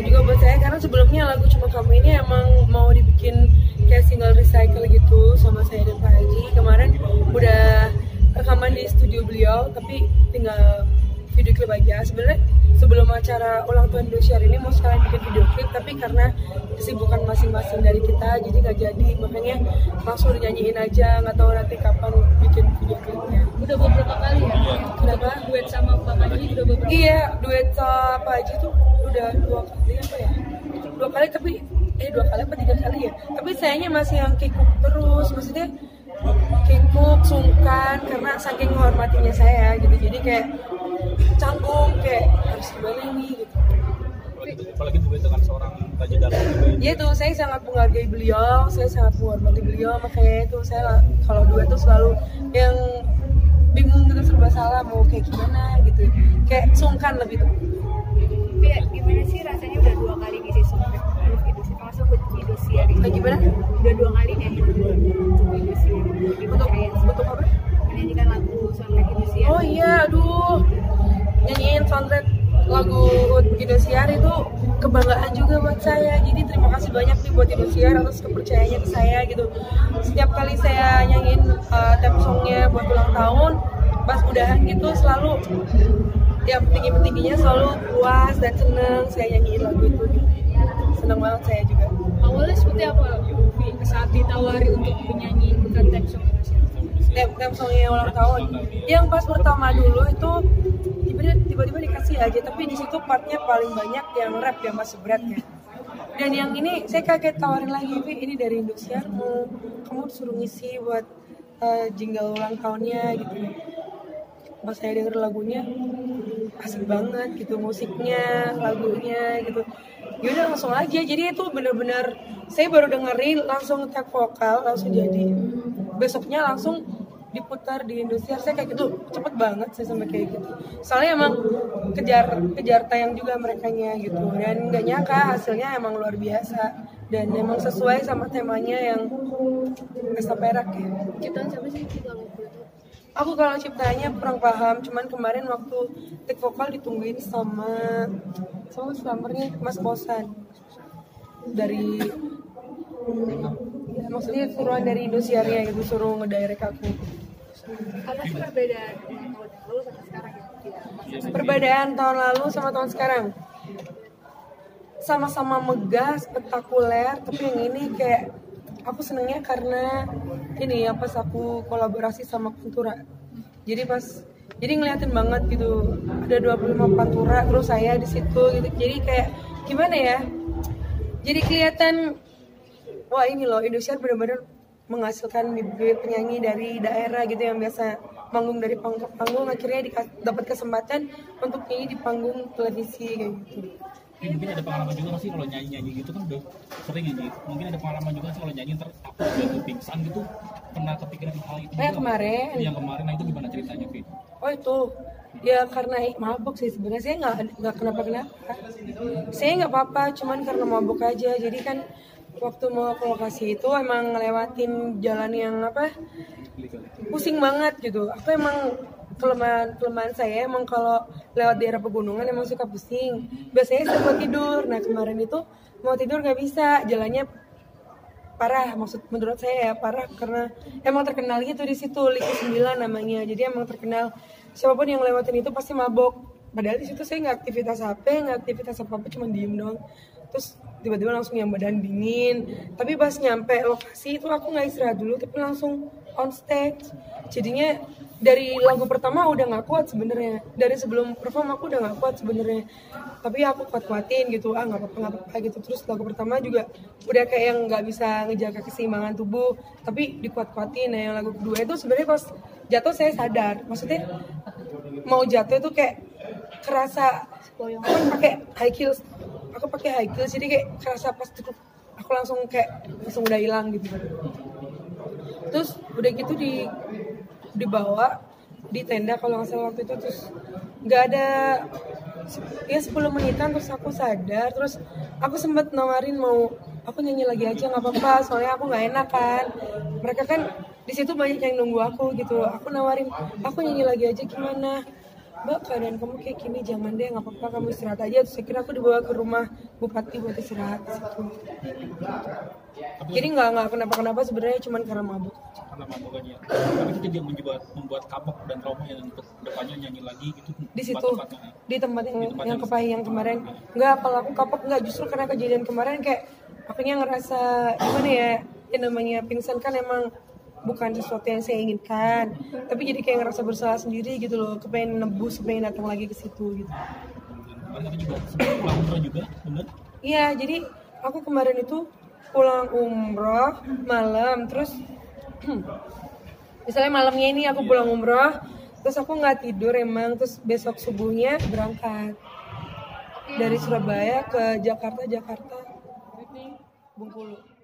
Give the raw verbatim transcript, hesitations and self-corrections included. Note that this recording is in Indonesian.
juga buat saya karena sebelumnya lagu Cuma Kamu ini emang mau dibikin kayak single recycle gitu sama saya dan Pak Haji. Kemarin udah rekaman di studio beliau tapi tinggal video klip aja. Sebenarnya sebelum acara ulang tahun Indosiar ini mau sekalian bikin video klip tapi karena kesibukan masing-masing dari kita jadi nggak jadi, makanya langsung dinyanyiin aja, nggak tahu nanti kapan bikin video klipnya. Udah beberapa kali ya? Kenapa? Duet sama Bang Haji udah beberapa kali? Iya, duet sama Pak Haji tuh udah dua kali apa ya? Dua kali tapi eh dua kali apa tiga kali ya? Tapi sayangnya masih yang kikuk terus, maksudnya kikuk, sungkan karena saking menghormatinya saya gitu, jadi kayak canggung kayak harus gimana nih gitu. Apalagi duet dengan seorang Raja Dalam juga. Iya tuh, saya sangat menghargai beliau, saya sangat menghormati beliau, makanya itu saya kalau duet tuh selalu yang bingung gitu, serba salah mau kayak gimana gitu, kayak sungkan lebih tuh. Tapi ya, gimana sih rasanya udah dua kali ngisi Songket Indosiar, termasuk Indosiar ini? Nah, gimana? Udah dua kali nih Indosiar. Untuk untuk apa? Menyanyikan lagu Songket Indosiar. Oh iya, aduh, nyanyiin soundtrack lagu Indosiar itu kebanggaan juga buat saya. Jadi terima kasih banyak nih buat Indosiar atas kepercayaannya ke saya gitu. Setiap kali saya nyanyiin uh, theme songnya buat ulang tahun, pas udahan gitu selalu yang tinggi-tingginya selalu puas dan seneng saya nyanyiin lagu itu gitu. Seneng banget saya juga. Awalnya seperti apa Yofi saat ditawari untuk menyanyi bukan theme song Indosiar? Theme songnya ulang tahun yang pas pertama dulu itu tiba-tiba dikasih aja, tapi di situ partnya paling banyak yang rap yang masih berat kan. Dan yang ini saya kaget tawarin lagi, Vi, ini dari Indosiar, mau kamu disuruh ngisi buat uh, jingle ulang tahunnya gitu. Pas saya denger lagunya asik banget gitu, musiknya, lagunya gitu. Yaudah langsung aja, jadi itu bener-bener saya baru dengerin langsung tag vokal langsung jadi. Besoknya langsung diputar di Indosiar, saya kayak gitu cepet banget saya sampai kayak gitu. Soalnya emang kejar kejar tayang juga merekanya gitu, dan nggak nyangka hasilnya emang luar biasa dan emang sesuai sama temanya yang pesta perak ya. Ciptaan siapa sih kalau Aku kalau ciptanya kurang paham, cuman kemarin waktu take vokal ditungguin sama sama slammernya Mas Bosan dari ya, maksudnya suruhan dari Indosiarnya gitu, suruh ngedirect aku. Apa sih perbedaan tahun lalu sama sekarang ya? Perbedaan tahun lalu sama tahun sekarang sama-sama megah, spektakuler, tapi yang ini kayak aku senengnya karena ini ya pas aku kolaborasi sama Pantura. Jadi pas jadi ngeliatin banget gitu, ada dua puluh lima Pantura terus saya di situ gitu. Jadi kayak gimana ya? Jadi kelihatan wah ini loh Indosiar benar-benar menghasilkan bibit penyanyi dari daerah gitu yang biasa manggung dari panggung ke panggung, akhirnya dapat kesempatan untuk nyanyi di panggung televisi kayak gitu. Tapi mungkin ada pengalaman juga nggak sih kalau nyanyi-nyanyi gitu kan udah sering nyanyi. Mungkin ada pengalaman juga sih kalau nyanyi ntar takut jatuh pingsan gitu. Pernah kepikiran hal itu? Kayak kemarin. Yang kemarin, nah itu gimana ceritanya, Fit? Oh itu, ya karena mabuk sih sebenarnya, saya nggak nggak kenapa-kenapa. Saya nggak apa-apa, cuman karena mabuk aja. Jadi kan waktu mau ke lokasi itu emang ngelewatin jalan yang apa? Pusing banget gitu. Aku emang kelemahan kelemahan saya emang kalau lewat daerah pegunungan emang suka pusing. Biasanya saya mau tidur. Nah kemarin itu mau tidur nggak bisa, jalannya parah. Maksud menurut saya ya parah karena emang terkenalnya tuh di situ Liku sembilan namanya. Jadi emang terkenal siapapun yang lewatin itu pasti mabok. Padahal di situ saya nggak aktivitas H P, nggak aktivitas apa apa, cuma diem doang. Terus tiba-tiba langsung yang badan dingin. Tapi pas nyampe lokasi itu aku nggak istirahat dulu, tapi langsung on stage. Jadinya dari lagu pertama udah nggak kuat sebenarnya. Dari sebelum perform aku udah nggak kuat sebenarnya. Tapi aku kuat-kuatin gitu, ah nggak apa-apa nggak apa-apa gitu. Terus lagu pertama juga udah kayak yang nggak bisa ngejaga keseimbangan tubuh, tapi dikuat-kuatin. Nah yang lagu kedua itu sebenarnya pas jatuh saya sadar, maksudnya mau jatuh itu kayak kerasa aku kan pakai high heels, aku pakai high heels jadi kayak kerasa pas cukup aku langsung kayak langsung udah hilang gitu. Terus udah gitu di dibawa di tenda kalau nggak salah waktu itu, terus nggak ada ya sepuluh menitan terus aku sadar. Terus aku sempat nawarin mau aku nyanyi lagi aja nggak apa-apa soalnya aku nggak enak kan, mereka kan di situ banyak yang nunggu aku gitu. Aku nawarin aku nyanyi lagi aja gimana, Mbak keadaan kamu kayak gini, jangan deh, nggak apa-apa kamu istirahat aja. Terus akhirnya aku dibawa ke rumah bupati buat istirahat di situ. Tapi Jadi nggak nggak kenapa-kenapa sebenarnya, cuman karena mabuk. karena mabuk aja. Tapi itu jadi membuat membuat kapok dan trauma yang untuk depannya nyanyi lagi gitu. Di situ, tempat-tempatnya. di tempat yang Di tempat yang yang- kepahi yang kemarin. Nggak, kalau aku kapok nggak, justru karena kejadian kemarin kayak akunya ngerasa gimana ya, yang namanya pingsan kan emang bukan sesuatu yang saya inginkan, tapi jadi kayak ngerasa bersalah sendiri gitu loh, kepengen nebus, kepengen datang lagi ke situ gitu. Kemarin katanya juga sempat pulang umroh juga, bener? Iya, jadi aku kemarin itu pulang umroh malam, terus misalnya malamnya ini aku pulang umroh, terus aku nggak tidur emang, terus besok subuhnya berangkat dari Surabaya ke Jakarta, Jakarta, Bengkulu.